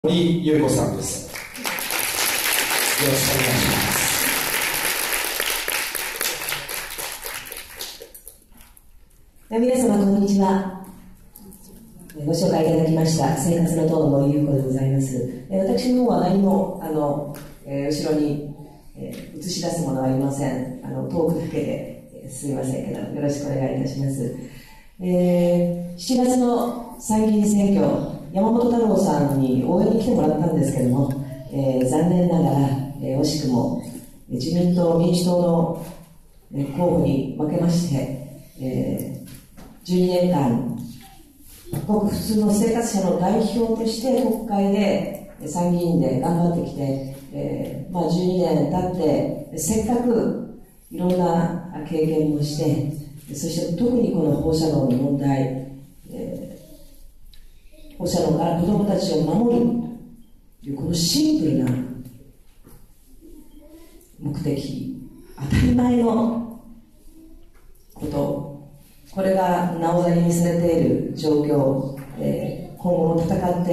森ゆう子さんです。よろしくお願いします。皆様こんにちは。ご紹介いただきました生活の党の森ゆう子でございます。私の方は何も後ろに映し出すものはありません。トークだけですみませんけどよろしくお願いいたします。7月の参議院選挙、山本太郎さんに応援に来てもらったんですけども、残念ながら、惜しくも自民党民主党の候補に負けまして、12年間ごく普通の生活者の代表として国会で参議院で頑張ってきて、12年経ってせっかくいろんな経験をして、そして特にこの放射能の問題、放射能から子どもたちを守るというこのシンプルな目的、当たり前のこと、これがなおざりにされている状況、今後も戦って、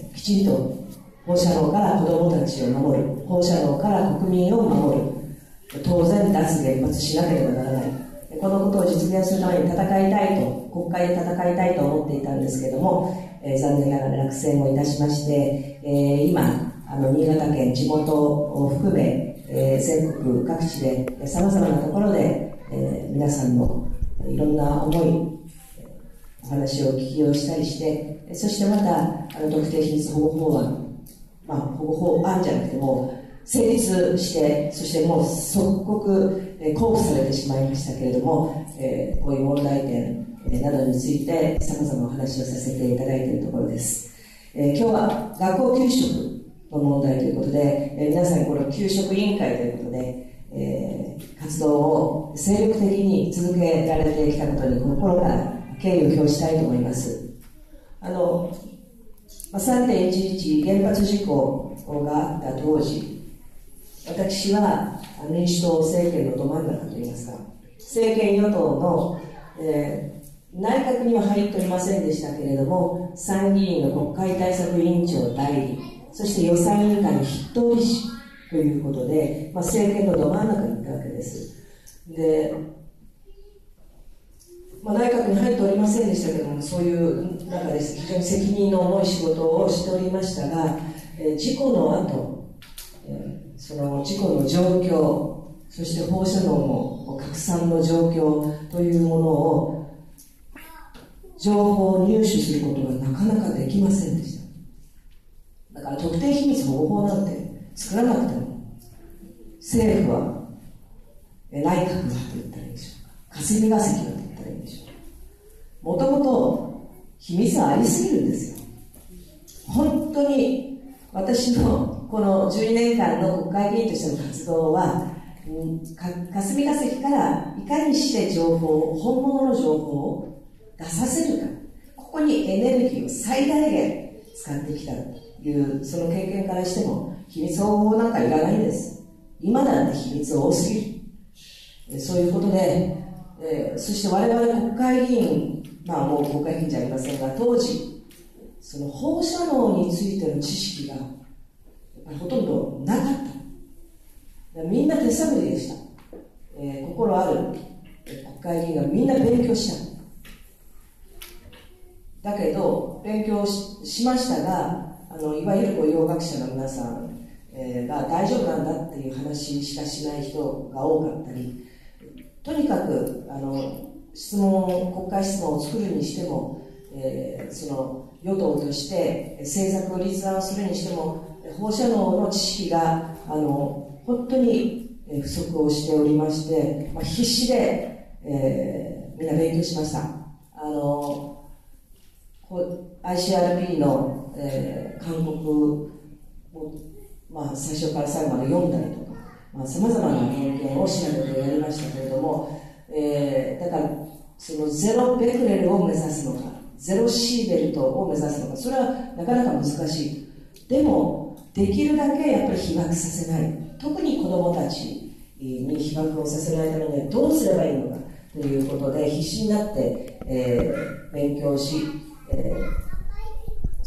きちんと放射能から子どもたちを守る、放射能から国民を守る、当然脱原発しなければならない、このことを実現するために戦いたいと、国会で戦いたいと思っていたんですけれども、残念ながら落選をいたしまして、今新潟県地元を含め、全国各地でさまざまなところで、皆さんのいろんな思い、お話を聞きをしたりして、そしてまた特定秘密保護法案、保護法案じゃなくても成立して、そしてもう即刻交付されてしまいましたけれども、こういう問題点などについてさまざまお話をさせていただいているところです。今日は学校給食の問題ということで、皆さんこの給食委員会ということで、活動を精力的に続けられてきたことに心から敬意を表したいと思います。3.11 原発事故があった当時、私は民主党政権のど真ん中といいますか、政権与党の、内閣には入っておりませんでしたけれども、参議院の国会対策委員長代理、そして予算委員会の筆頭理事ということで、政権のど真ん中にいたわけです。で、内閣に入っておりませんでしたけれども、そういう中で非常に責任の重い仕事をしておりましたが、事故の後、その事故の状況、そして放射能の拡散の状況というものを情報を入手することがなかなかできませんでした。だから特定秘密保護法なんて作らなくても政府は内閣がと言ったらいいでしょうか、霞が関がと言ったらいいんでしょうか。もともと秘密はありすぎるんですよ。本当に私のこの12年間の国会議員としての活動は、霞が関からいかにして情報、本物の情報を出させるか、ここにエネルギーを最大限使ってきたという、その経験からしても秘密保護法なんかいらないんです。今なんて秘密多すぎる。そういうことで、そして我々国会議員、もう国会議員じゃありませんが、当時その放射能についての知識がほとんどなかった。みんな手探りでした。心ある国会議員がみんな勉強した。だけど勉強 しましたが、いわゆる医療学者の皆さん、が大丈夫なんだっていう話しかしない人が多かったり、とにかく国会質問を作るにしても、その与党として政策を立案するにしても、放射能の知識が本当に不足をしておりまして、必死で、みんな勉強しました。ICRP の、勧告を、最初から最後まで読んだりとか、さまざまな経験を調べてやりましたけれども、だからそのゼロベクレルを目指すのか、ゼロシーベルトを目指すのか、それはなかなか難しい。でもできるだけやっぱり被爆させない、特に子どもたちに被爆をさせないためにはどうすればいいのかということで必死になって、勉強し、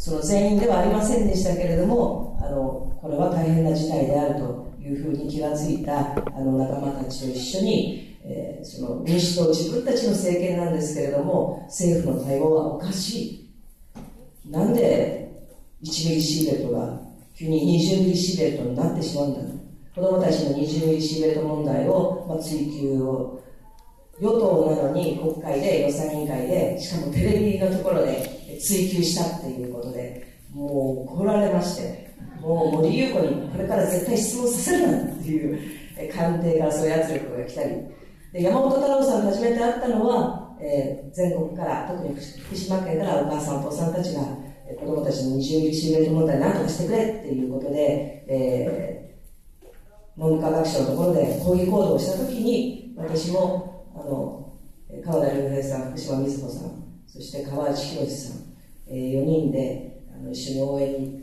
その全員ではありませんでしたけれども、これは大変な事態であるというふうに気がついた仲間たちと一緒に、その民主党、自分たちの政権なんですけれども、政府の対応はおかしい。なんで1ミリシーベルトが急に20ミリシーベルトになってしまうんだと。子どもたちの20ミリシーベルト問題を、追及を、与党なのに国会で予算委員会で、しかもテレビのところで追及したっていうことで、もう怒られまして、もう森裕子にこれから絶対質問させるなっていう官邸からそういう圧力が来たり、で山本太郎さん初めて会ったのは、全国から特に福島県からお母さんお父さんたちが子どもたちの20ミリシーベルト問題何とかしてくれっていうことで、文部科学省のところで抗議行動をしたときに、私も川田龍平さん、福島瑞穂さん、そして川内博さん、4人で一緒に応援に行って、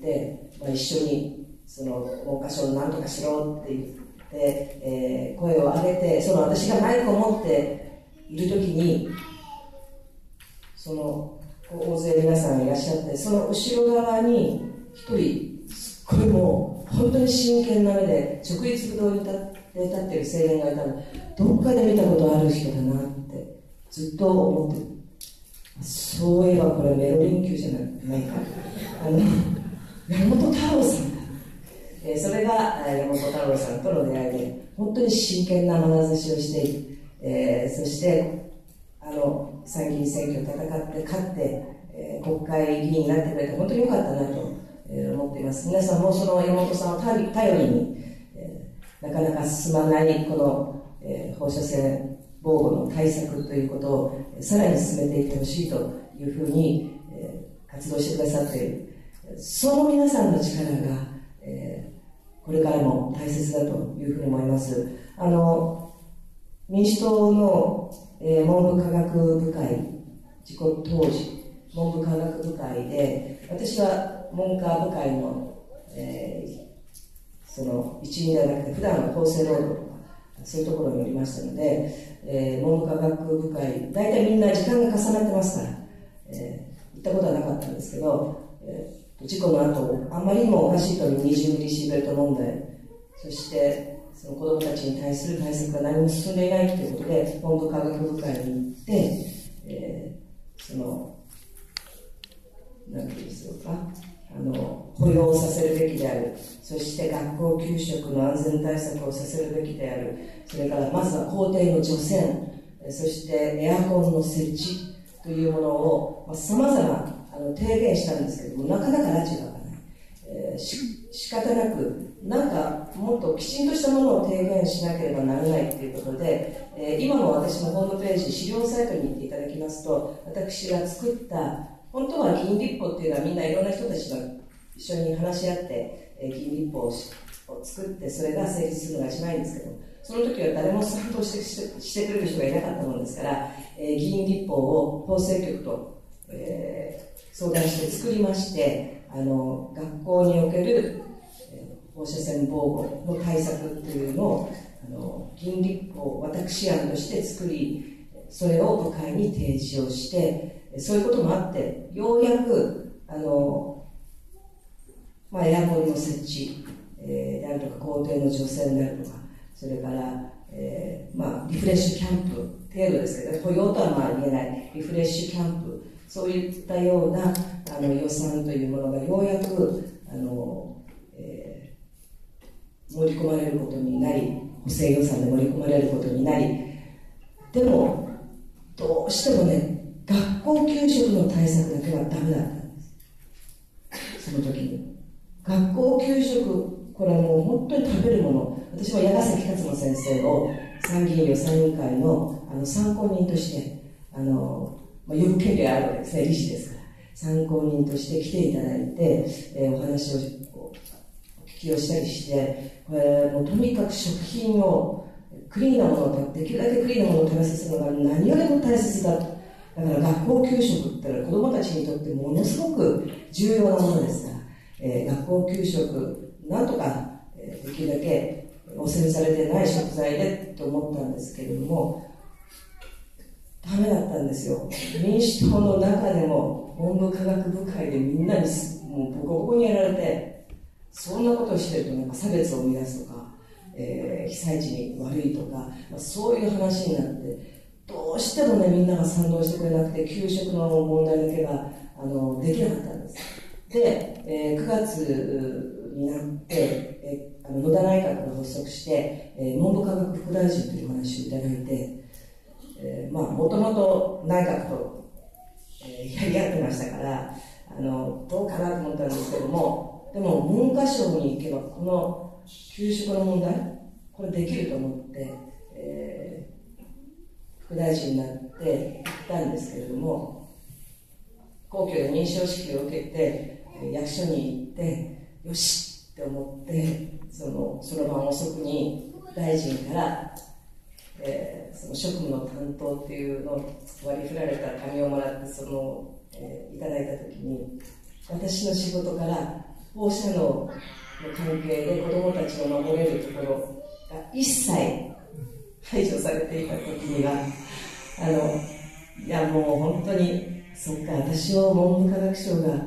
一緒にその文科省を何とかしろって言って、声を上げて、その私がマイクを持っているときに、その大勢皆さんいらっしゃって、その後ろ側に一人、すっごいもう本当に真剣な目で直立不動に立っている青年がいたの、どっかで見たことある人だなってずっと思ってる。そういえばこれメロリン級じゃないか、山本太郎さんだ。それが山本太郎さんとの出会いで、本当に真剣な眼差しをしている。そして参議院選挙戦って勝って、国会議員になってくれて本当に良かったなと、思っています。皆さんもその山本さんを頼りに、なかなか進まないこの、放射線防護の対策ということをさらに進めていってほしいというふうに、活動してくださっている。その皆さんの力が、これからも大切だというふうに思います。民主党の、文部科学部会、事故当時、文部科学部会で、私は文科部会の、その一員ではなくて、普段の厚生労働とか、そういうところにおりましたので、文部科学部会、大体みんな時間が重なってますから、行ったことはなかったんですけど、事故の後、あんまりにもおかしいという20ミリシーベルト問題、そしてその子どもたちに対する対策が何も進んでいないということで、文部科学部会に行って、その、なんていうんでしょうか、雇用させるべきである、そして学校給食の安全対策をさせるべきである、それからまずは校庭の除染、そしてエアコンの設置というものをさまざま提言したんですけども、なかなか拉致が開かない。仕方なく、なんかもっときちんとしたものを提言しなければならないということで、今も私のホームページ、資料サイトに行っていただきますと、私が作った、本当は議員立法っていうのはみんないろんな人たちが一緒に話し合って、議員立法を作って、それが成立するのが一番いいんですけど、その時は誰も賛同してくれる人がいなかったものですから、議員立法を法制局と、相談して作りまして、学校における放射線防護の対策というのを議員立法私案として作り、それを部会に提示をして、そういうこともあってようやくエアコンの設置、であるとか校庭の除染であるとか、それから、リフレッシュキャンプ程度ですけど、雇用とは言えないリフレッシュキャンプ、そういったような予算というものがようやく盛り込まれることになり、補正予算で盛り込まれることになり、でもどうしてもね、学校給食の対策だけはダメだったんです。その時に学校給食、これはもう本当に食べるもの、私は矢ヶ崎勝馬先生を参議院予算委員会の参考人として有権利があるわけですね、理事ですから参考人として来ていただいて、お話をお聞きをしたりして、これもうとにかく食品をクリーンなものをできるだけクリーンなものを食べさせるのが何よりも大切だと。だから学校給食ってのは子どもたちにとってものすごく重要なものですから、学校給食なんとか、できるだけ汚染されてない食材でと思ったんですけれども、ダメだったんですよ。民主党の中でも文部科学部会でみんなにもうボコボコにやられて、そんなことをしてるとなんか差別を生み出すとか、被災地に悪いとか、そういう話になって、どうしてもね、みんなが賛同してくれなくて、給食の問題だけができなかったんです。で、9月になって、野田内閣が発足して、文部科学副大臣というお話をいただいて、もともと内閣と、やり合ってましたから、どうかなと思ったんですけども、でも文科省に行けば、この給食の問題、これできると思って、副大臣になって行ったんですけれども、皇居で認証式を受けて、役所に行って、よしって思って、その晩遅くに大臣から、その職務の担当っていうのを割り振られた紙をもらって、いただいたときに、私の仕事から放射能の関係で子どもたちの守れるところが一切排除されていたときには、いやもう本当に、そっか、私を文部科学省が、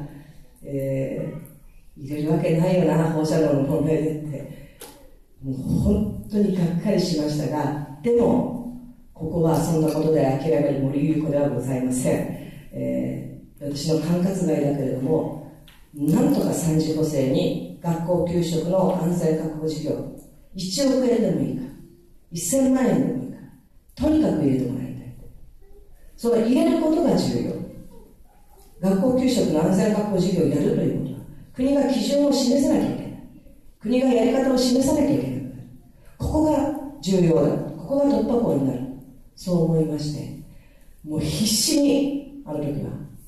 入れるわけないよな、放射能の問題でって、もう本当にがっかりしましたが、でも、ここはそんなことで諦める森優子ではございません。私の管轄外だけれども、なんとか3次補正に学校給食の安全確保事業、1億円でもいいか、1000万円でもいいか、とにかく入れてもらいたい。その入れることが重要。学校給食の安全確保事業をやるということは、国が基準を示さなきゃいけない。国がやり方を示さなきゃいけない。ここが重要だ。ここが突破口になる。そう思いまして、もう必死に、あの時は、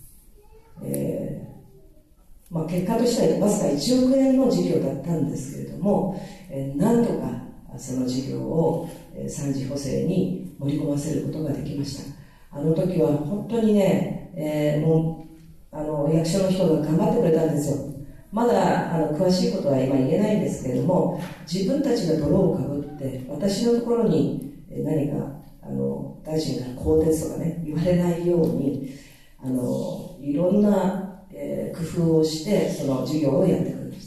結果としてはわずか1億円の事業だったんですけれども、なんとかその事業を3次補正に盛り込ませることができました。あの時は本当にね、もう役所の人が頑張ってくれたんですよ。まだ詳しいことは今言えないんですけれども、自分たちが泥をかぶって私のところに何か大臣から更迭とかね言われないようにいろんな工夫をしてその授業をやってくれました。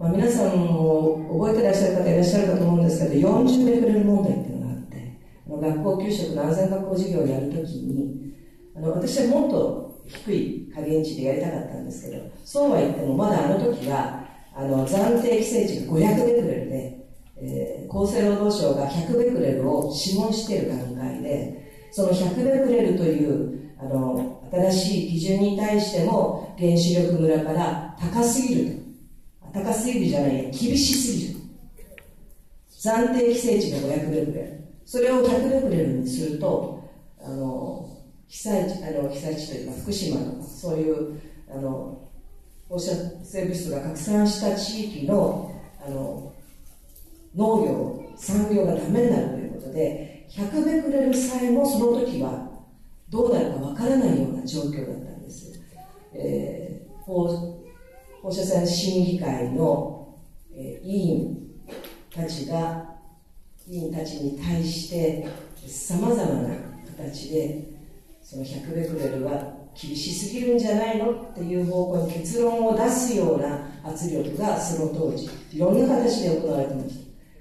皆さんも覚えてらっしゃる方いらっしゃるかと思うんですけど、40ベクレル問題っていうのがあって、学校給食の安全確保事業をやるときに私はもっと低い加減値でやりたかったんですけど、そうは言ってもまだあの時は暫定規制値が500ベクレルで、厚生労働省が100ベクレルを諮問している段階で、その100ベクレルという新しい基準に対しても原子力村から高すぎるじゃない、厳しすぎる。暫定規制値が500ベクレル、それを100ベクレルにすると被災地というか福島とかそういう放射性物質が拡散した地域の農業産業がダメになるということで、100ベクレルさえもその時はどうなるかわからないような状況だったんです。放射線審議会の、委員たちに対してさまざまな形でその100ベクレルは厳しすぎるんじゃないのっていう方向に結論を出すような圧力がその当時いろんな形で行われていました。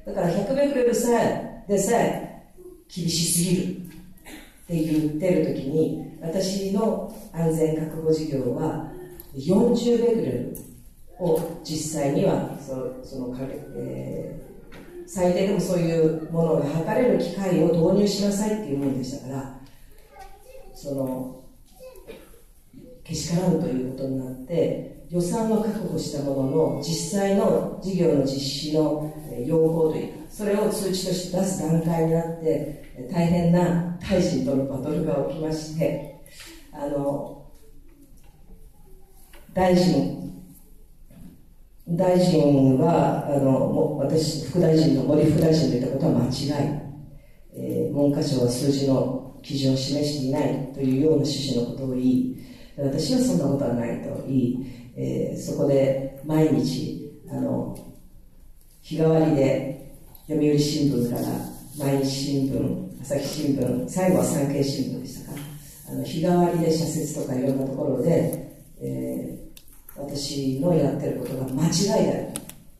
だから100ベクレルでさえ厳しすぎるって言ってる時に、私の安全確保事業は40ベクレルを実際には最低でもそういうものが測れる機械を導入しなさいっていうものでしたから、けしからんということになって予算は確保したものの実際の事業の実施の要項というか、それを通知として出す段階になって大変な大臣とのバトルが起きまして、大臣は私副大臣の森副大臣といったことは間違い、文科省は数字の基準を示していないというような趣旨のことを言い、私はそんなことはないと言い、そこで毎日日替わりで読売新聞から毎日新聞、朝日新聞、最後は産経新聞でしたか、 日替わりで社説とかいろんなところで、私のやってることが間違いである。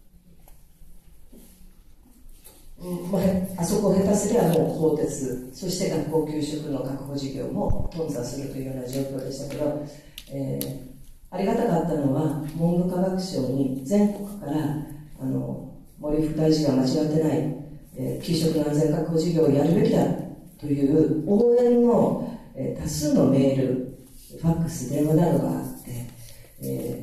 あそこを下手すればもう更迭、そして学校給食の確保事業も頓挫するというような状況でしたけど、ありがたかったのは文部科学省に全国から森副大臣が間違ってない、給食の安全確保事業をやるべきだという応援の、多数のメール、ファックス、電話などがあって、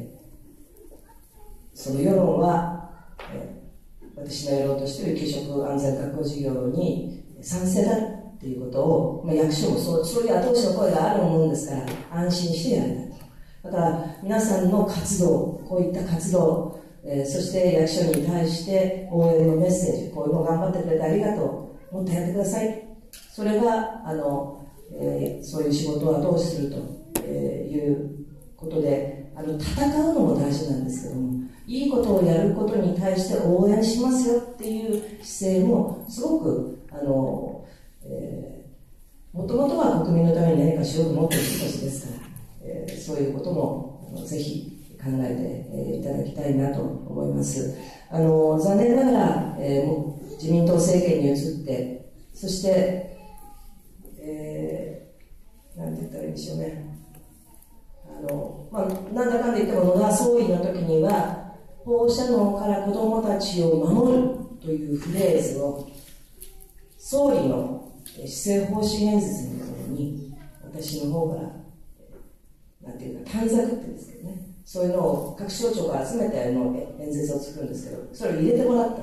その世論は、私のやろうとしている給食安全確保事業に賛成だっていうことを、役所もそういう後押しの声があるものですから安心してやれた。だから皆さんの活動、こういった活動、そして役所に対して応援のメッセージ、こういうの頑張ってくれてありがとう、もっとやってください。それがそういう仕事を後押しするということで、戦うのも大事なんですけども、いいことをやることに対して応援しますよっていう姿勢もすごくもともとは国民のために何かしようと思っている人たちですから、そういうこともぜひ考えていただきたいなと思います。残念ながら、自民党政権に移って、そしてなんて言ったらいいんでしょうね、なんだかんだ言っても野田総理の時には放射能から子どもたちを守るというフレーズを総理の施政方針演説のところに私の方からなんていうか短冊って言うんですけどね、そういうのを各省庁から集めて演説を作るんですけど、それを入れてもらった。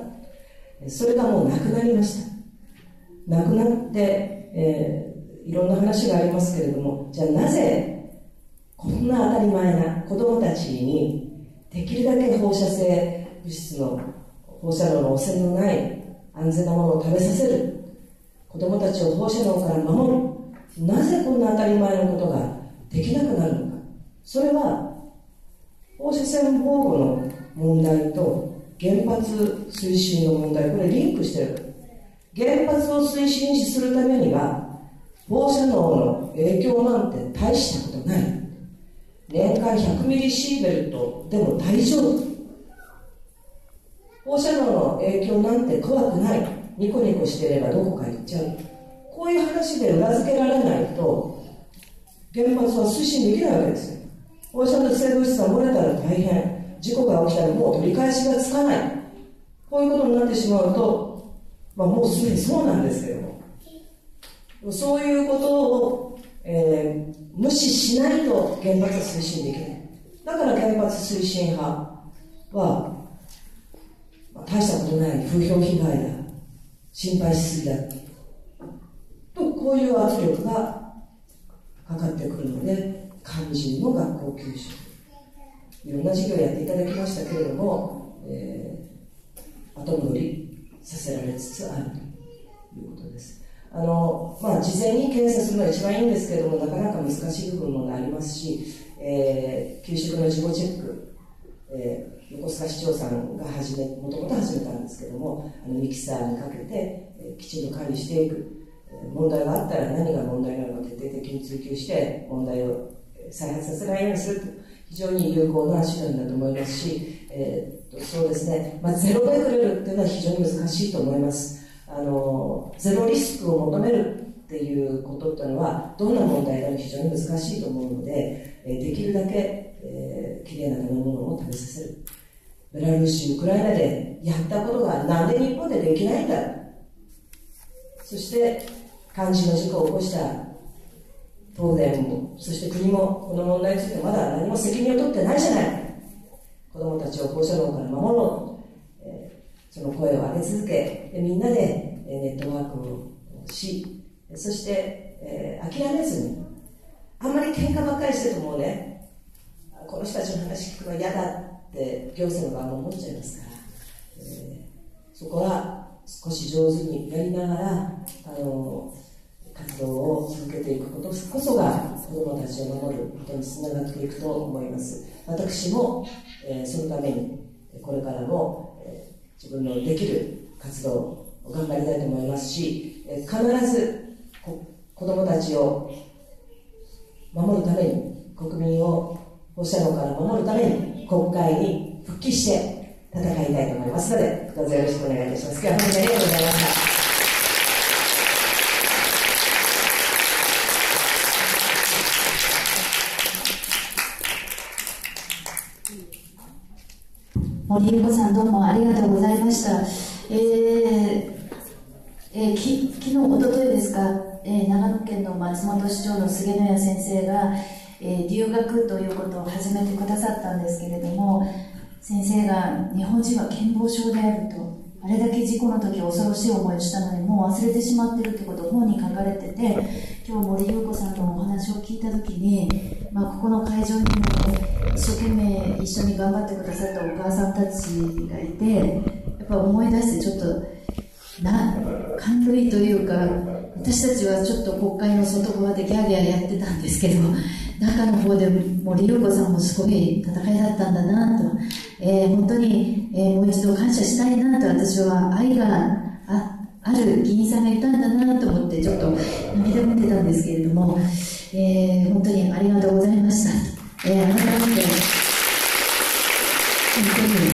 それがもうなくなりました。なくなって、いろんな話がありますけれども、じゃあなぜこんな当たり前な子どもたちにできるだけ放射性物質の放射能の汚染のない安全なものを食べさせる、子どもたちを放射能から守る、なぜこんな当たり前のことができなくなるのか。それは放射線防護の問題と原発推進の問題、これリンクしてる。原発を推進するためには放射能の影響なんて大したことない。年間100ミリシーベルトでも大丈夫。放射能の影響なんて怖くない。ニコニコしてればどこか行っちゃう。こういう話で裏付けられないと原発は推進できないわけですよ。放射性物質が漏れたら大変、事故が起きたらもう取り返しがつかない、こういうことになってしまうと、もうすでにそうなんですけども、そういうことを、無視しないと原発は推進できない。だから原発推進派は、大したことない風評被害だ、心配しすぎだと、こういう圧力がかかってくるので、肝心の学校給食、いろんな授業をやっていただきましたけれども、後戻りさせられつつあるということです。事前に検査するのが一番いいんですけれども、なかなか難しい部分もありますし、給食の自己チェック、横須賀市長さんがもともと始めたんですけれども、ミキサーにかけて、きちんと管理していく、問題があったら何が問題なのか徹底的に追求して問題を再発させないようにすると、非常に有効な手段だと思いますし、そうですね、ゼロベクレルっていうのは非常に難しいと思います。ゼロリスクを求めるっていうことっていうのはどんな問題でも非常に難しいと思うので、できるだけ、きれいな食べ物を食べさせる。ベラルーシ、ウクライナでやったことがなんで日本でできないんだ。そして肝心の事故を起こした東電も、そして国もこの問題についてまだ何も責任を取ってないじゃない。子どもたちを放射能から守ろう、その声を上げ続け、みんなでネットワークをし、そして、諦めずに、あんまり喧嘩ばっかりしててもね、この人たちの話聞くの嫌だって行政の側も思っちゃいますから、そこは少し上手にやりながら活動を続けていくことこそが子どもたちを守ることにつながっていくと思います。私も、そのためにこれからも、自分のできる活動を頑張りたいと思いますし、必ず子どもたちを守るために、国民を放射能から守るために国会に復帰して戦いたいと思いますので、どうぞよろしくお願いいたします。今日は本当にありがとうございました。 森裕子さん、どうもありがとうございました。昨日、おとといですか、長野県の松本市長の菅野谷先生が、留学ということを始めてくださったんですけれども、先生が日本人は健忘症であると、あれだけ事故の時恐ろしい思いをしたのにもう忘れてしまっているということを本に書かれてて、今日森裕子さんのお話を聞いた時に、ここの会場にも一生懸命一緒に頑張ってくださったお母さんたちがいて、やっぱ思い出してちょっと感涙というか、私たちはちょっと国会の外側でギャーギャーやってたんですけど、中の方で森裕子さんもすごい戦いだったんだなと、本当に、もう一度感謝したいなと、私は愛がある議員さんがいたんだなと思ってちょっと涙ぐんでたんですけれども、本当にありがとうございました。改